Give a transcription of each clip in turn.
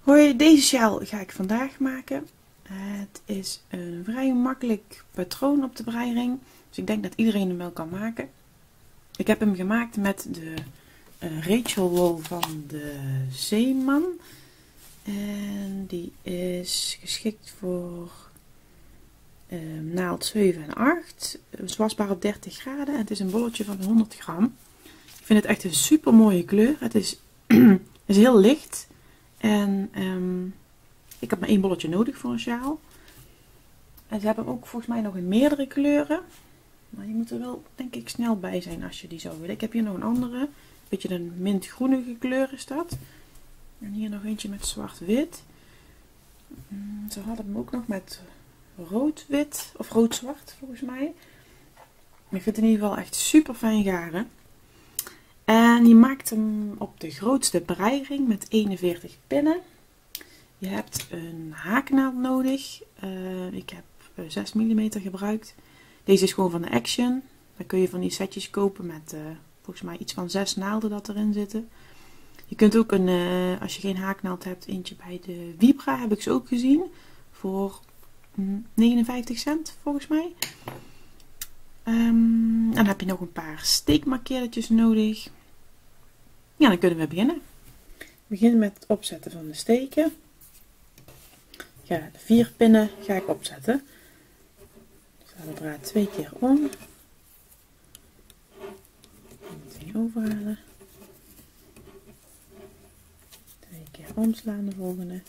Hoi, deze sjaal ga ik vandaag maken. Het is een vrij makkelijk patroon op de breiring, dus ik denk dat iedereen hem wel kan maken. Ik heb hem gemaakt met de Rachel Wool van de Zeeman. En die is geschikt voor naald 7 en 8, wasbaar op 30 graden en het is een bolletje van 100 gram. Ik vind het echt een super mooie kleur. Het is heel licht. En ik heb maar 1 bolletje nodig voor een sjaal. En ze hebben ook volgens mij nog in meerdere kleuren. Maar je moet er wel denk ik snel bij zijn als je die zou willen. Ik heb hier nog een andere. Een beetje een mintgroenige kleur is dat. En hier nog eentje met zwart-wit. Ze hadden hem ook nog met rood-wit of rood-zwart volgens mij. Ik vind het in ieder geval echt super fijn garen. En je maakt hem op de grootste breiring met 41 pinnen. Je hebt een haaknaald nodig. Ik heb 6 mm gebruikt. Deze is gewoon van de Action. Dan kun je van die setjes kopen met volgens mij iets van 6 naalden dat erin zitten. Je kunt ook als je geen haaknaald hebt, eentje bij de Vibra heb ik ze ook gezien. Voor 59 cent volgens mij. En dan heb je nog een paar steekmarkeertjes nodig. Ja, dan kunnen we beginnen. We beginnen met het opzetten van de steken. De 4 pinnen ga ik opzetten. Ik ga de draad 2 keer om. Meteen overhalen. 2 keer omslaan de volgende.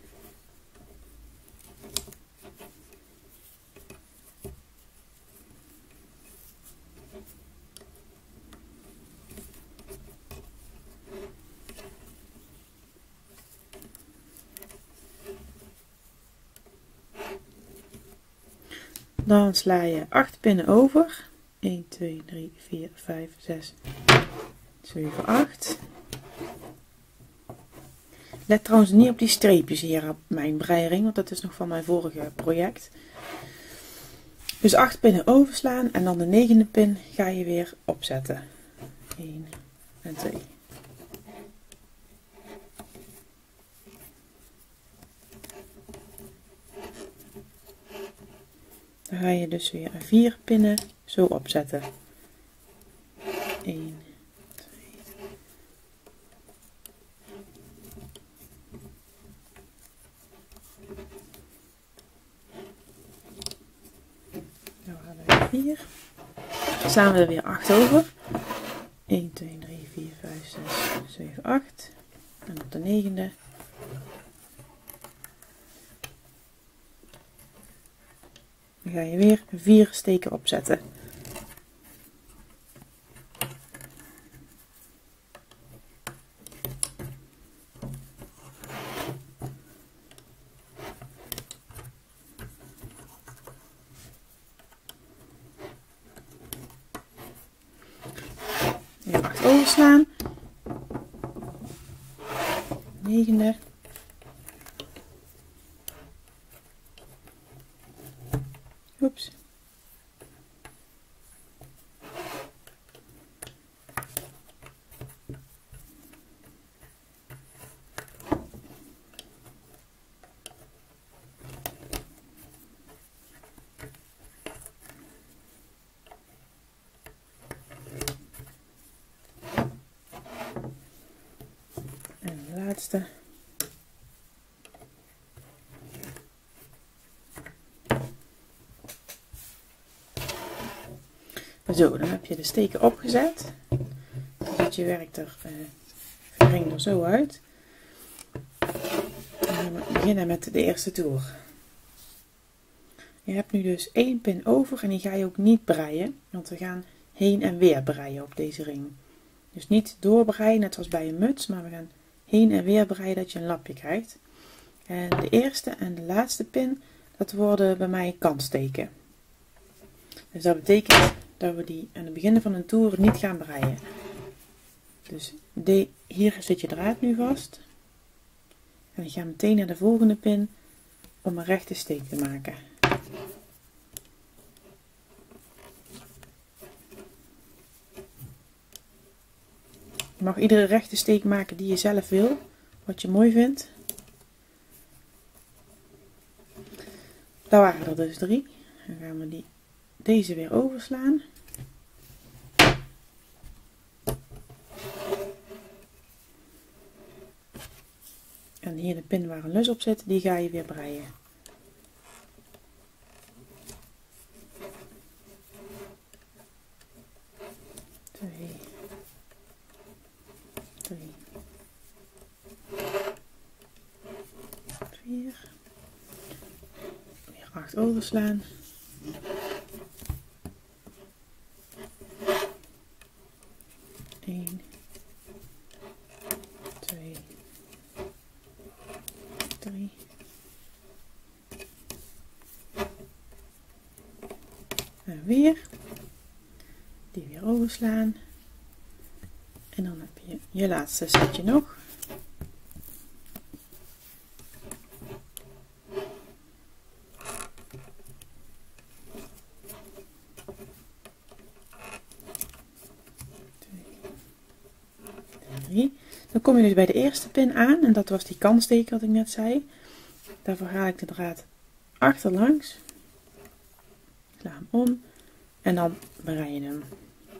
Dan sla je 8 pinnen over. 1, 2, 3, 4, 5, 6, 7, 8. Let trouwens niet op die streepjes hier op mijn breiring, want dat is nog van mijn vorige project. Dus 8 pinnen overslaan en dan de 9e pin ga je weer opzetten. 1 en 2. Dan ga je dus weer 4 pinnen zo opzetten. 1, 2. Dan halen we 4. Dan slaan we er weer 8 over. 1, 2, 3, 4, 5, 6, 7, 8. En op de 9e. Dan ga je weer 4 steken opzetten. Weer 8 overslaan. 9e. Oeps. En de laatste. Zo, dan heb je de steken opgezet. Dan ziet je werk er er zo uit. En we beginnen met de eerste toer. Je hebt nu dus 1 pin over en die ga je ook niet breien, want we gaan heen en weer breien op deze ring. Dus niet doorbreien, net zoals bij een muts, maar we gaan heen en weer breien dat je een lapje krijgt. En de eerste en de laatste pin, dat worden bij mij kantsteken. Dus dat betekent dat we die aan het begin van een toer niet gaan breien. Dus hier zit je draad nu vast. En ik ga meteen naar de volgende pin om een rechte steek te maken. Je mag iedere rechte steek maken die je zelf wil, wat je mooi vindt. Daar waren er dus 3. Dan gaan we deze weer overslaan. En hier de pin waar een lus op zit, die ga je weer breien. Twee, 3, 4. Weer 8 overslaan. 1, 2, 3. En weer. Die weer overslaan. En dan heb je je laatste setje nog. Dan kom je dus bij de eerste pin aan en dat was die kantsteek wat ik net zei. Daarvoor haal ik de draad achterlangs, sla hem om en dan brei je hem.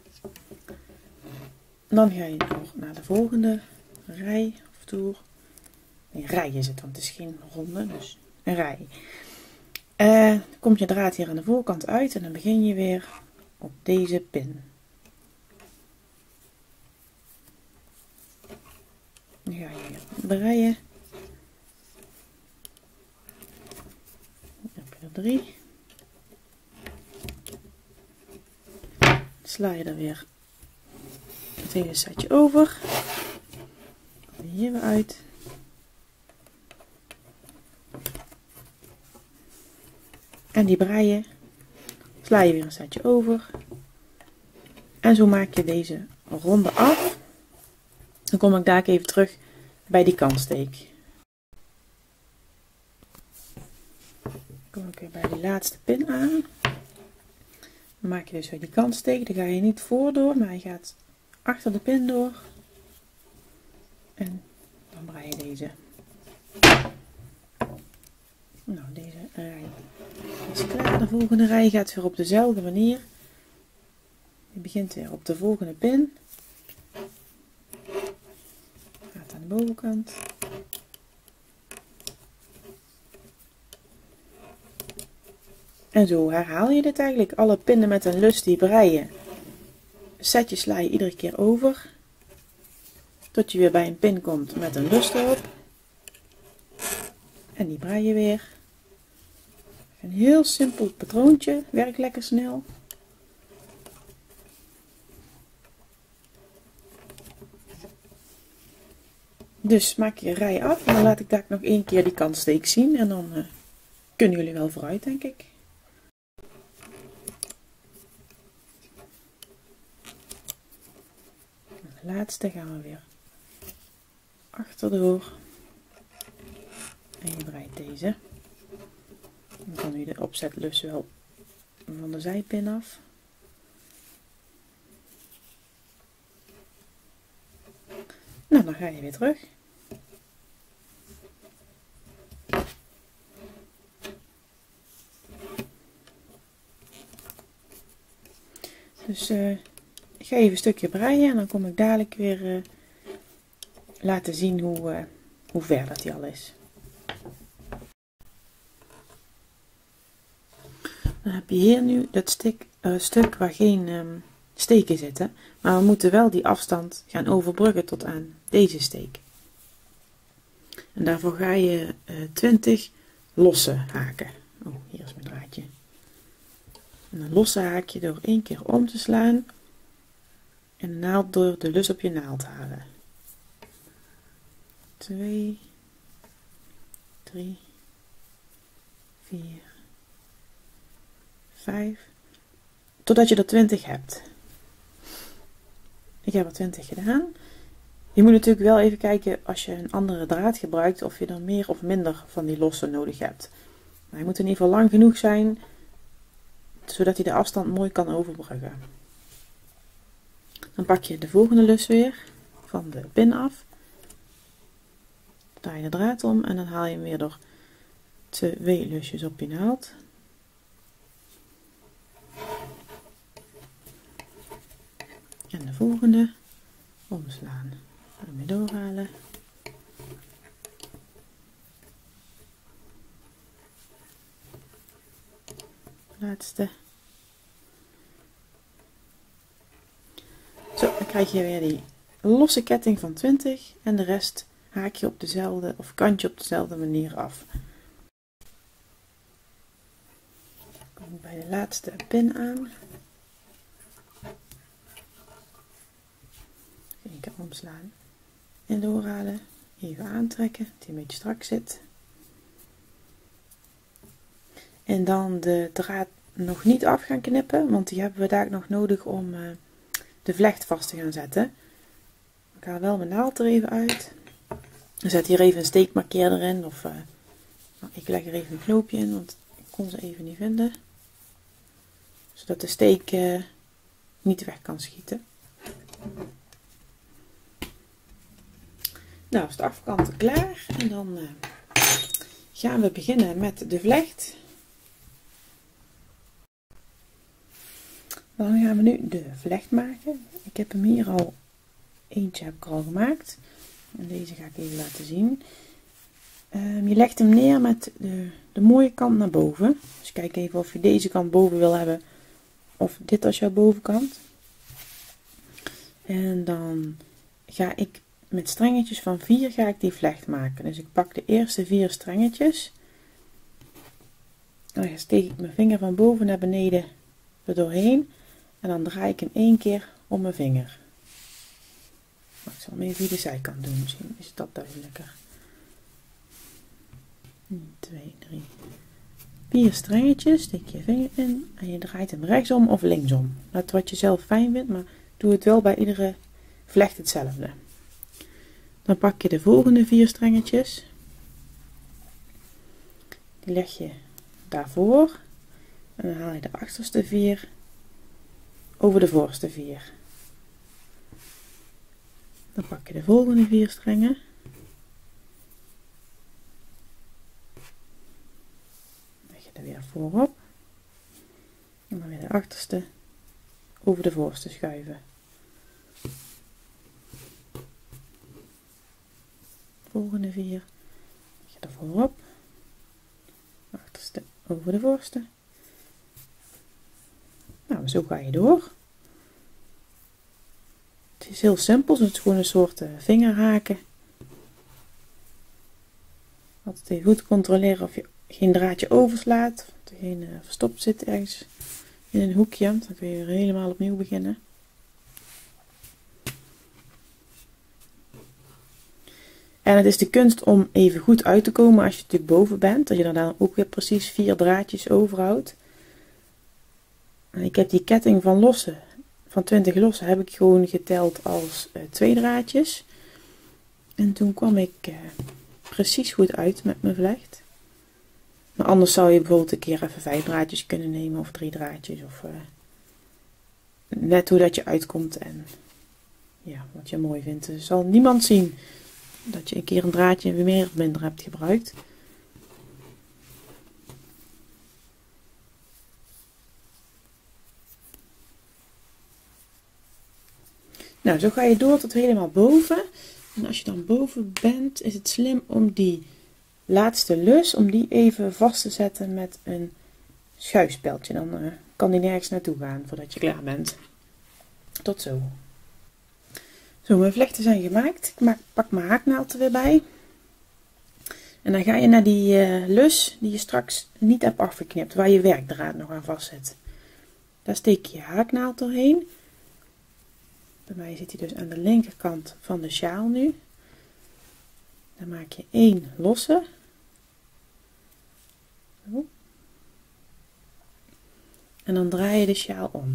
Dan ga je door naar de volgende rij of toer. Nee, rij is het, want het is geen ronde, dus een rij. Dan komt je draad hier aan de voorkant uit en dan begin je weer op deze pin. Dan ga je weer breien. Dan heb je er 3. Sla je er weer het hele setje over. Kom je hier weer uit. En die breien sla je weer een setje over. En zo maak je deze ronde af. Dan kom ik daar even terug bij die kantsteek. Dan kom ik weer bij die laatste pin aan. Dan maak je dus weer die kantsteek. Dan ga je niet voor door, maar je gaat achter de pin door. En dan brei je deze. Nou, deze rij is klaar. De volgende rij gaat weer op dezelfde manier. Je begint weer op de volgende pin. Gaat aan de bovenkant. En zo herhaal je dit eigenlijk. Alle pinnen met een lus die breien. Setje sla je iedere keer over. Tot je weer bij een pin komt met een lus erop. En die brei je weer. Een heel simpel patroontje. Werkt lekker snel. Dus maak je rij af. En dan laat ik daar nog 1 keer die kantsteek zien. En dan kunnen jullie wel vooruit, denk ik. De laatste gaan we weer achterdoor. En je breidt deze. Dan kan u de opzetlus wel van de zijpin af. Nou, dan ga je weer terug. Dus ik ga even een stukje breien en dan kom ik dadelijk weer laten zien hoe ver dat die al is. Dan heb je hier nu dat stuk waar geen steken zitten, maar we moeten wel die afstand gaan overbruggen tot aan deze steek. En daarvoor ga je 20 losse haken. Oh, hier is mijn draadje. En een losse haakje door 1 keer om te slaan en de naald door de lus op je naald halen. 2, 3, 4, 5, totdat je er 20 hebt. Ik heb er 20 gedaan. Je moet natuurlijk wel even kijken als je een andere draad gebruikt of je er meer of minder van die losse nodig hebt. Maar hij moet in ieder geval lang genoeg zijn zodat hij de afstand mooi kan overbruggen. Dan pak je de volgende lus weer van de pin af. Draai je de draad om en dan haal je hem weer door 2 lusjes op je naald. de volgende, omslaan, ermee doorhalen. Laatste. Zo, dan krijg je weer die losse ketting van 20 en de rest haak je op dezelfde of kantje op dezelfde manier af. Dan kom ik bij de laatste pin aan. Eén keer omslaan en doorhalen. Even aantrekken, dat hij een beetje strak zit. En dan de draad nog niet af gaan knippen, want die hebben we daar nog nodig om de vlecht vast te gaan zetten. Ik haal wel mijn naald er even uit. Ik zet hier even een steekmarkeerder in, of ik leg er even een knoopje in, want ik kon ze even niet vinden. Zodat de steek niet weg kan schieten. Nou is de achterkant klaar en dan gaan we beginnen met de vlecht. Dan gaan we nu de vlecht maken. Ik heb hem hier al, eentje heb ik al gemaakt. En deze ga ik even laten zien. Je legt hem neer met de mooie kant naar boven. Dus kijk even of je deze kant boven wil hebben. Of dit als jouw bovenkant. En dan ga ik met strengetjes van 4 ga ik die vlecht maken. Dus ik pak de eerste 4 strengetjes. Dan steek ik mijn vinger van boven naar beneden er doorheen. En dan draai ik hem 1 keer om mijn vinger. Ik zal hem even via de zijkant doen, misschien is dat duidelijker. 1, 2, 3, 4 strengetjes, steek je vinger in en je draait hem rechtsom of linksom. Net wat je zelf fijn vindt, maar doe het wel bij iedere vlecht hetzelfde. Dan pak je de volgende 4 strengetjes. Die leg je daarvoor. En dan haal je de achterste 4 over de voorste 4. Dan pak je de volgende 4 strengen. Leg je er weer voorop. En dan weer de achterste over de voorste schuiven. Volgende 4. Leg je er voorop. Achterste over de voorste. Nou, zo ga je door. Het is heel simpel, het is gewoon een soort vingerhaken. Altijd even goed controleren of je geen draadje overslaat, of er geen verstopt zit ergens in een hoekje, dan kun je weer helemaal opnieuw beginnen. En het is de kunst om even goed uit te komen als je natuurlijk boven bent, dat je er dan ook weer precies 4 draadjes overhoudt. Ik heb die ketting van 20 losse heb ik gewoon geteld als 2 draadjes. En toen kwam ik precies goed uit met mijn vlecht. Maar anders zou je bijvoorbeeld een keer even 5 draadjes kunnen nemen of 3 draadjes. Of net hoe dat je uitkomt en ja, wat je mooi vindt. Er zal niemand zien dat je een keer een draadje meer of minder hebt gebruikt. Nou, zo ga je door tot helemaal boven. En als je dan boven bent, is het slim om die laatste lus, om die even vast te zetten met een schuifspeldje. Dan kan die nergens naartoe gaan voordat je klaar bent. Tot zo. Zo, mijn vlechten zijn gemaakt. Ik pak mijn haaknaald er weer bij. En dan ga je naar die lus die je straks niet hebt afgeknipt, waar je werkdraad nog aan vast zit. Daar steek je je haaknaald doorheen. Bij mij zit hij dus aan de linkerkant van de sjaal nu. Dan maak je 1 losse. Zo. En dan draai je de sjaal om.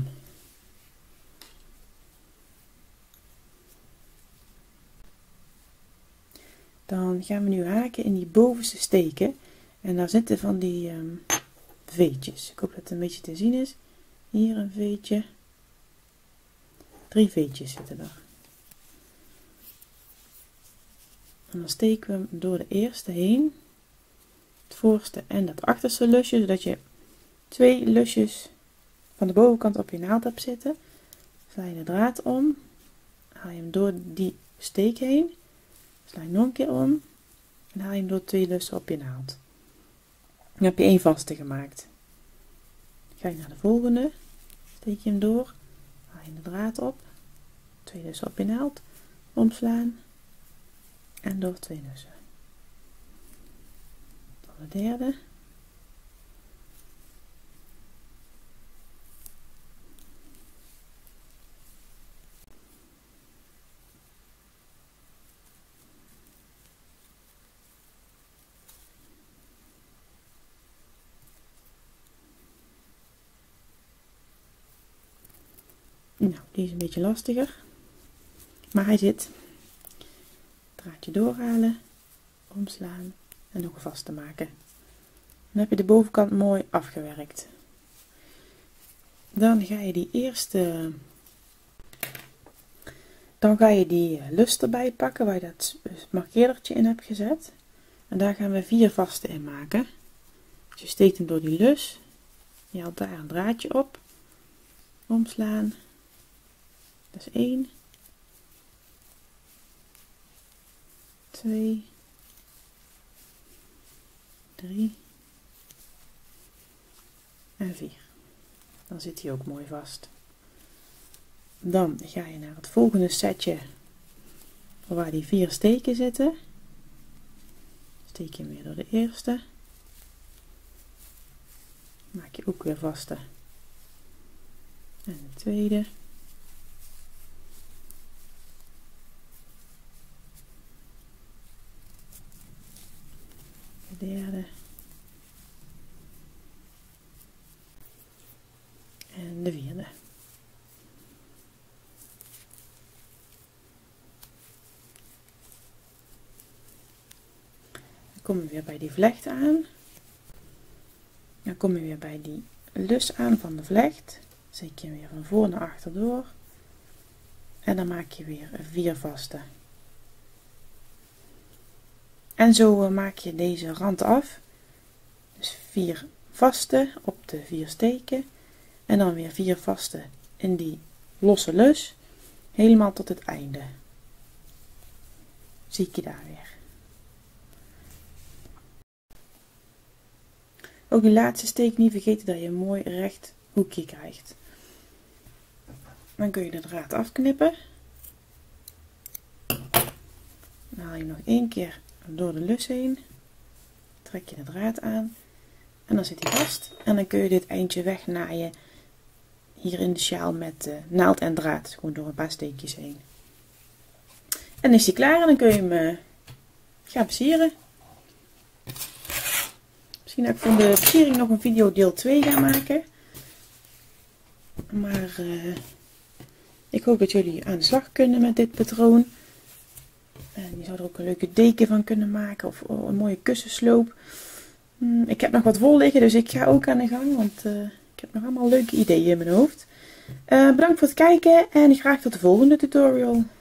Dan gaan we nu haken in die bovenste steken. En daar zitten van die veetjes. Ik hoop dat het een beetje te zien is. Hier een veetje. 3 veetjes zitten er. En dan steken we hem door de eerste heen. Het voorste en het achterste lusje. Zodat je 2 lusjes van de bovenkant op je naald hebt zitten. Sla je de draad om. haal je hem door die steek heen. Sla je nog een keer om. En haal je hem door 2 lussen op je naald. Dan heb je 1 vaste gemaakt. Ga je naar de volgende. Steek je hem door. Haal je de draad op. 2 lussen op je naald. Omslaan. En door 2 lussen. Dan de derde. Nou, die is een beetje lastiger, maar hij zit. Draadje doorhalen, omslaan en nog een vast te maken. Dan heb je de bovenkant mooi afgewerkt. Dan ga je die lus erbij pakken waar je dat markeerdertje in hebt gezet. En daar gaan we 4 vaste in maken. Dus je steekt hem door die lus, je haalt daar een draadje op, omslaan. Dat is 1, 2, 3 en 4. Dan zit hij ook mooi vast. Dan ga je naar het volgende setje waar die 4 steken zitten. Steek je hem weer door de eerste. Maak je ook weer vaste. En de tweede. De derde. En de vierde. Dan kom je weer bij die vlecht aan. Dan kom je weer bij die lus aan van de vlecht. Zet je hem weer van voor naar achter door. En dan maak je weer 4 vaste. En zo maak je deze rand af. Dus 4 vaste op de 4 steken. En dan weer 4 vaste in die losse lus. Helemaal tot het einde. Zie ik je daar weer. Ook die laatste steek niet vergeten dat je een mooi recht hoekje krijgt. Dan kun je de draad afknippen. Dan haal je nog 1 keer door de lus heen. Trek je de draad aan. En dan zit hij vast. En dan kun je dit eindje wegnaaien. Hier in de sjaal met naald en draad. Gewoon door een paar steekjes heen. En is hij klaar. En dan kun je hem gaan versieren. Misschien dat ik van de versiering nog een video deel 2 ga maken. Maar ik hoop dat jullie aan de slag kunnen met dit patroon. En je zou er ook een leuke deken van kunnen maken. Of een mooie kussensloop. Ik heb nog wat wol liggen. Dus ik ga ook aan de gang. Want ik heb nog allemaal leuke ideeën in mijn hoofd. Bedankt voor het kijken. En graag tot de volgende tutorial.